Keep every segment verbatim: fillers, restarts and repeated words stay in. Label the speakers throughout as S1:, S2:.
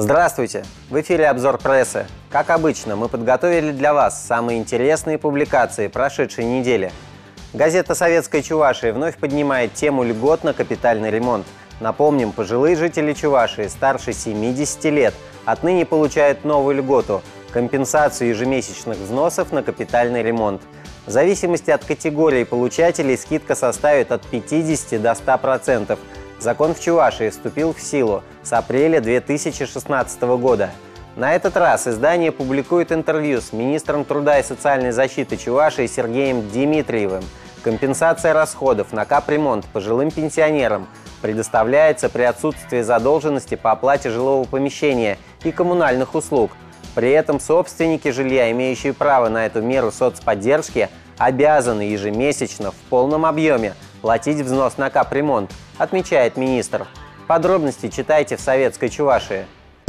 S1: Здравствуйте! В эфире обзор прессы. Как обычно, мы подготовили для вас самые интересные публикации прошедшей недели. Газета «Советская Чувашия» вновь поднимает тему льгот на капитальный ремонт. Напомним, пожилые жители Чувашии старше семидесяти лет отныне получают новую льготу – компенсацию ежемесячных взносов на капитальный ремонт. В зависимости от категории получателей скидка составит от пятидесяти до ста процентов. Закон в Чувашии вступил в силу с апреля две тысячи шестнадцатого года. На этот раз издание публикует интервью с министром труда и социальной защиты Чувашии Сергеем Дмитриевым. Компенсация расходов на капремонт пожилым пенсионерам предоставляется при отсутствии задолженности по оплате жилого помещения и коммунальных услуг. При этом собственники жилья, имеющие право на эту меру соцподдержки, обязаны ежемесячно в полном объеме платить взнос на капремонт, отмечает министр. Подробности читайте в «Советской Чувашии».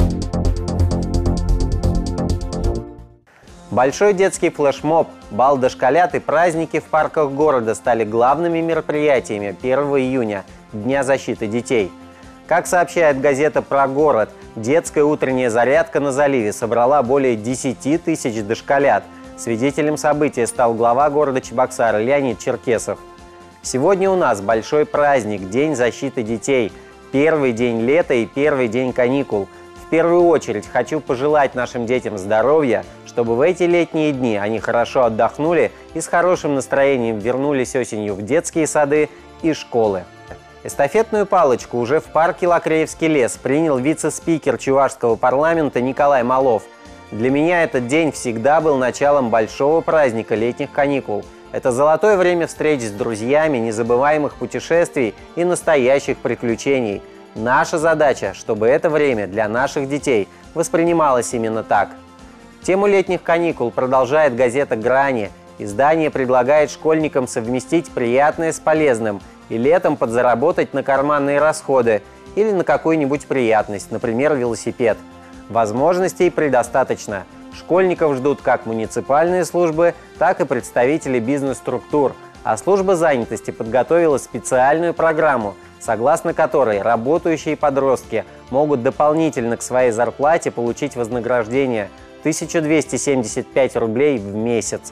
S1: Большой детский флешмоб, бал дошколят и праздники в парках города стали главными мероприятиями первого июня, Дня защиты детей. Как сообщает газета «Про город», детская утренняя зарядка на заливе собрала более десяти тысяч дошколят. Свидетелем события стал глава города Чебоксары Леонид Черкесов. Сегодня у нас большой праздник – День защиты детей. Первый день лета и первый день каникул. В первую очередь хочу пожелать нашим детям здоровья, чтобы в эти летние дни они хорошо отдохнули и с хорошим настроением вернулись осенью в детские сады и школы. Эстафетную палочку уже в парке Лакреевский лес принял вице-спикер Чувашского парламента Николай Малов. Для меня этот день всегда был началом большого праздника летних каникул. Это золотое время встреч с друзьями, незабываемых путешествий и настоящих приключений. Наша задача, чтобы это время для наших детей воспринималось именно так. Тему летних каникул продолжает газета «Грани». Издание предлагает школьникам совместить приятное с полезным и летом подзаработать на карманные расходы или на какую-нибудь приятность, например, велосипед. Возможностей предостаточно. Школьников ждут как муниципальные службы, так и представители бизнес-структур. А служба занятости подготовила специальную программу, согласно которой работающие подростки могут дополнительно к своей зарплате получить вознаграждение тысячу двести семьдесят пять рублей в месяц.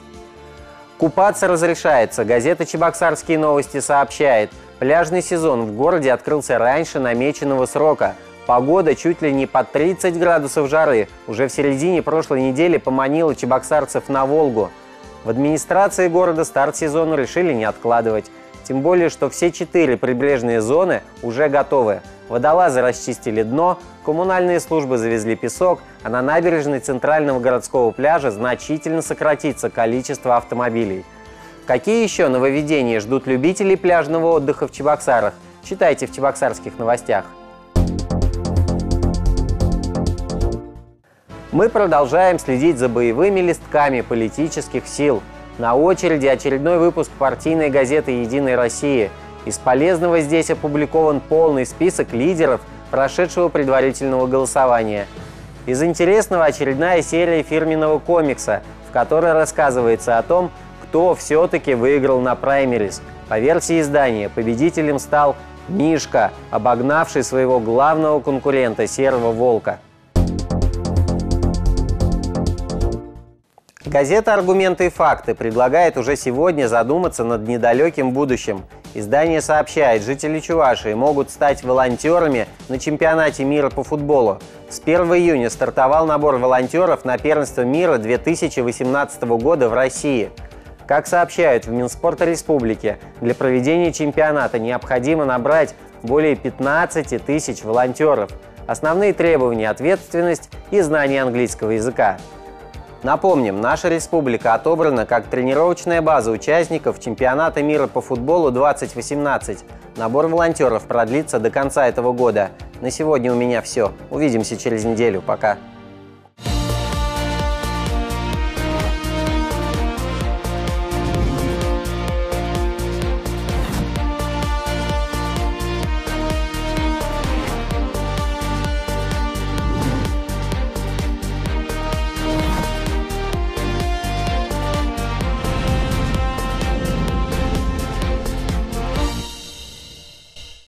S1: Купаться разрешается. Газета «Чебоксарские новости» сообщает, пляжный сезон в городе открылся раньше намеченного срока. Погода чуть ли не под тридцать градусов жары уже в середине прошлой недели поманила чебоксарцев на Волгу. В администрации города старт сезона решили не откладывать. Тем более, что все четыре прибрежные зоны уже готовы. Водолазы расчистили дно, коммунальные службы завезли песок, а на набережной центрального городского пляжа значительно сократится количество автомобилей. Какие еще нововведения ждут любителей пляжного отдыха в Чебоксарах? Читайте в чебоксарских новостях. Мы продолжаем следить за боевыми листками политических сил. На очереди очередной выпуск партийной газеты «Единой России». Из полезного здесь опубликован полный список лидеров прошедшего предварительного голосования. Из интересного очередная серия фирменного комикса, в которой рассказывается о том, кто все-таки выиграл на праймерис. По версии издания, победителем стал Мишка, обогнавший своего главного конкурента Серого Волка. Газета «Аргументы и факты» предлагает уже сегодня задуматься над недалеким будущим. Издание сообщает, жители Чувашии могут стать волонтерами на чемпионате мира по футболу. С первого июня стартовал набор волонтеров на первенство мира две тысячи восемнадцатого года в России. Как сообщают в Минспорта Республики, для проведения чемпионата необходимо набрать более пятнадцати тысяч волонтеров. Основные требования – ответственность и знание английского языка. Напомним, наша республика отобрана как тренировочная база участников чемпионата мира по футболу двадцать восемнадцать. Набор волонтеров продлится до конца этого года. На сегодня у меня все. Увидимся через неделю. Пока.